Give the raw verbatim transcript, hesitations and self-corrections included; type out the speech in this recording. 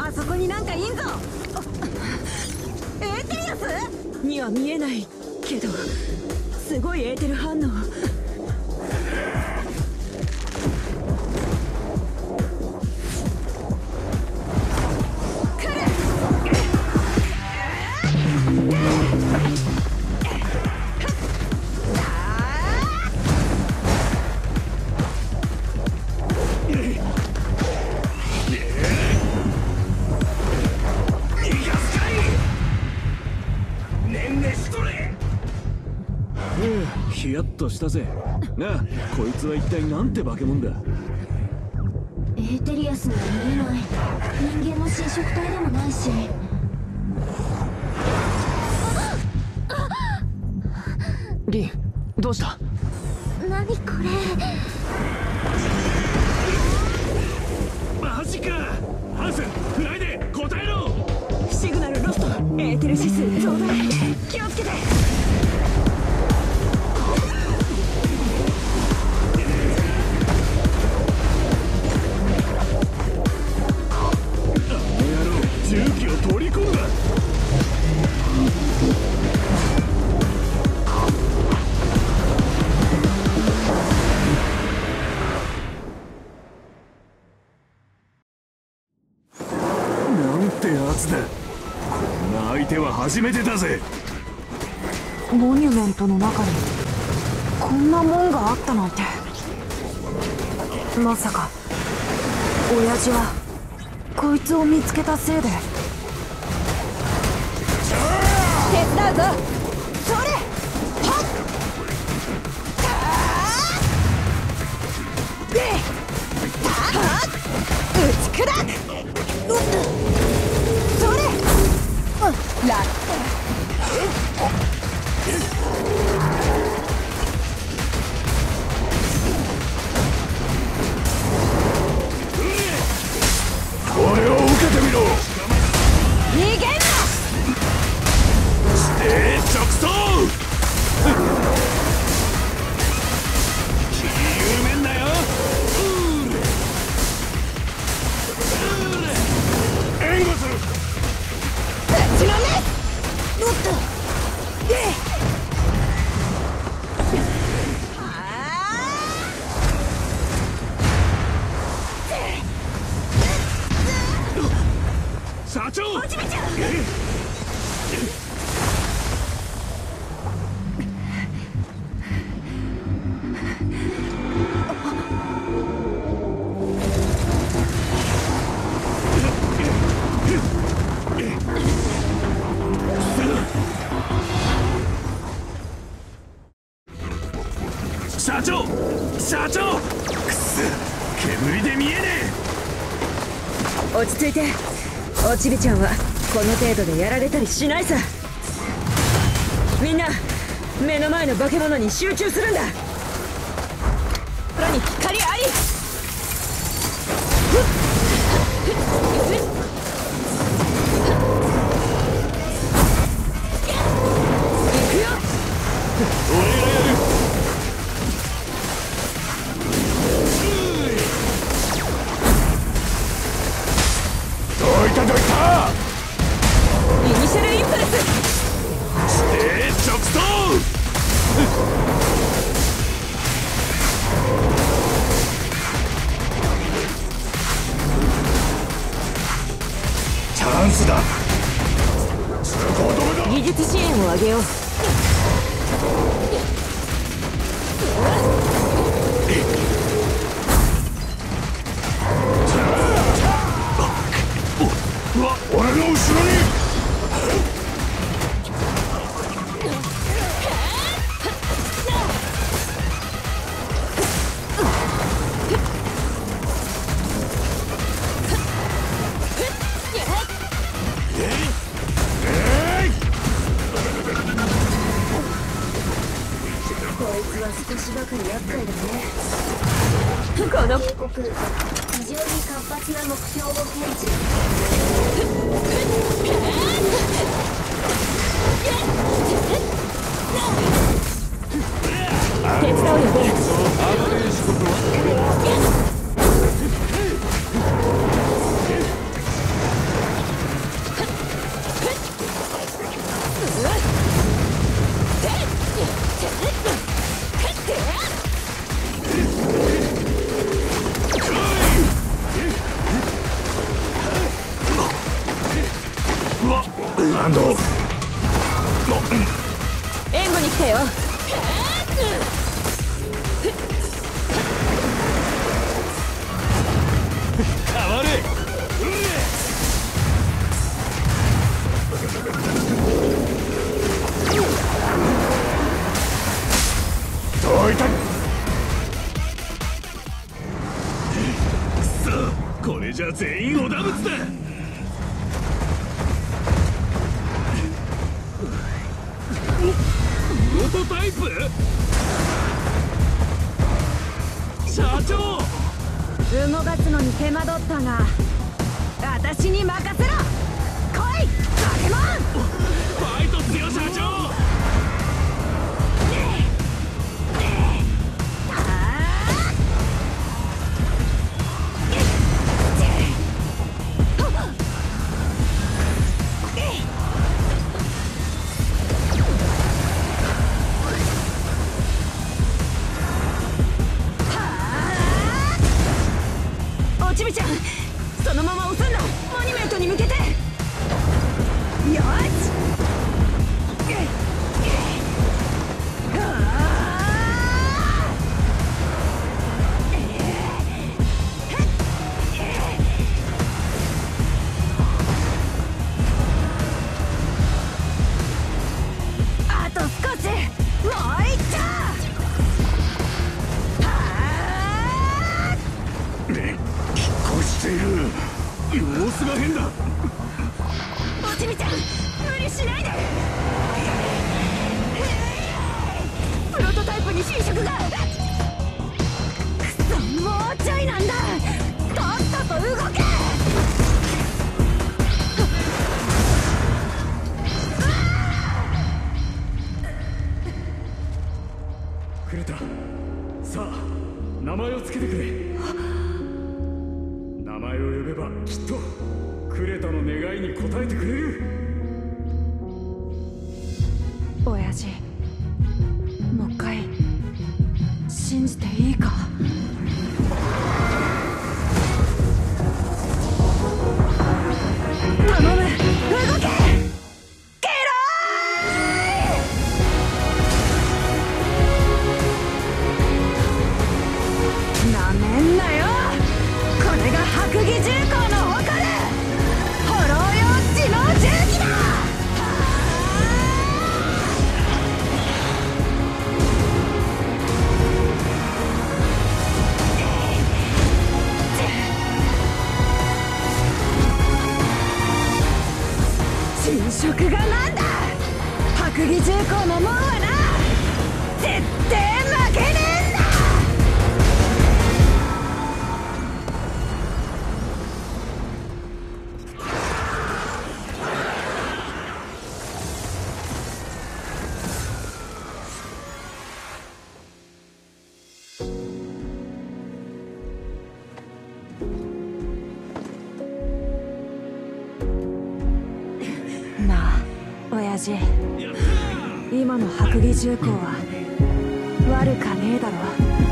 あそこになんかいんぞ。エーテリアスには見えないけど、すごいエーテル反応。 ヒヤッとしたぜ。なあ、こいつは一体なんて化け物だ。 エーテリアスには見えない。人間の染色体でもないし。 リン、どうした？ 何これ。 マジか。ハンス、フライで答えろ。 シグナルロスト。エーテル指数増大。気をつけて。 重機を取り込むな。なんてやつだ。こんな相手は初めてだぜ。 モニュメントの中にこんなもんがあったなんて。まさか親父はこいつを見つけたせいで。手伝うぞ。それはっではっ打ち砕く。それラッこれを受けてみろ。 逃げんな。 して直走。気に緩めんなよ。援護する。 ぶちのめ。おっと。で社長。 落ちめちゃう。 社長社長。くす、煙で見えねえ。落ち着いて。おちびちゃんはこの程度でやられたりしないさ。みんな目の前の化け物に集中するんだ。空に光あり。行くよ。 俺がやる。どいたどいた。 イニシャルインプレス。 して直走。チャンスだ。 技術支援をあげよう。 うわ、俺の後ろに。 少しばかり厄介だね。 この警告、非常に活発な目標を検知。 手伝うよね。 ランド。 援護に来たよ。 変われ。どいた。くそ、これじゃ全員織田物だ。プロトタイプ。社長、 動かすのに手間取ったが、私に任せろ。来い、バケモン。 ファイトっすよ社長。 おちびちゃん、そのまま押すんだ。モニュメントに向けて。よし。あと少し、もう一丁。 こしている。様子が変だ。 おちびちゃん、無理しないで。プロトタイプに侵食が。くそ、もうちょいなんだ。とっとと動け。 クレタ、さあ名前をつけてくれ。名前を呼べばきっとクレタの願いに応えてくれる。 親父、もう一回信じていいか。頼む、動け。ケロー。なめんなよ。これが白蟻重工の誇るホロー用自動重機だ。侵食がなんだ。白蟻重工の門はな、絶対負けねえんだ。なあ、親父、今の白蟻重工は悪かねえだろ。